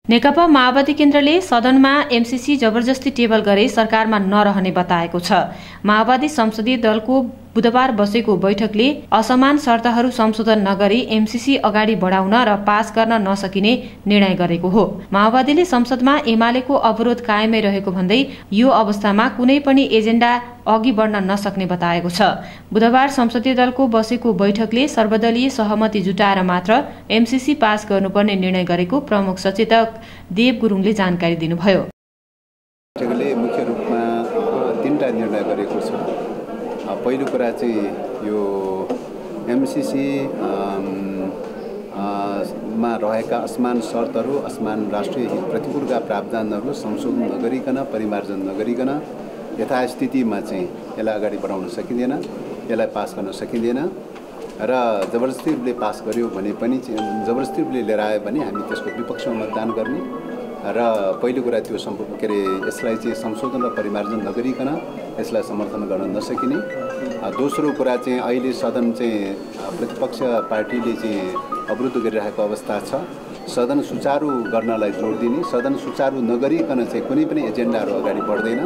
नेकपा माओवादी केन्द्रले सदनमा एमसीसी जबरजस्ती टेबल गरे सरकारमा नरहने बताएको छ। माओवादी संसदीय दलको बुधबार बसेको बैठकले असमान शर्तहरू संशोधन नगरी एमसीसी अगाडि बढाउन र पास गर्न नसकिने निर्णय गरेको हो। माओवादीले संसदमा एमालेको अवरोध कायमै रहेको भन्दै यो अवस्थामा कुनै पनि एजेन्डा अघि बढ्न नसक्ने बताएको छ। बुधबार संसदीय दलको बसेको बैठकले सर्वदलीय सहमति जुटाएर मात्र एमसीसी पास गर्नुपर्ने निर्णय गरेको प्रमुख सचेतक देव गुरुङले जानकारी दिनुभयो। मुख्य रूपमा तीनटा निर्णय गरेको छ। पहिलो कुरा चाहिँ यो एमसीसी मा रहेका असमान शर्तहरू, असमान राष्ट्रिय हित प्रतिकूलका प्रावधानहरू संशोधन नगरिकन, परिमार्जन नगरिकन यथास्थितिमा चाहिँ यसलाई अगाडि बढाउन सकिँदैन, यसलाई पास गर्न सकिँदैन र जबरजस्ती रूपले पास गर्यो भने पनि जबरजस्ती रूपले लिएर आयो भने हामी त्यसको विपक्षमा मतदान गर्ने र पहिलो कुरा त्यो यसलाई चाहिँ संशोधन र परिमार्जन नगरिकन यसलाई समर्थन गर्न नसकिने। दोस्रो कुरा चाहिँ अहिले सदन चाहिँ प्रतिपक्ष पार्टीले चाहिँ अवरुद्ध गरिरहेको अवस्था छ। सदन सुचारू गर्नलाई जोड दिने, सदन सुचारू नगरिकन चाहिँ कुनै पनि एजेन्डाहरू अगाडि बढ्दैन।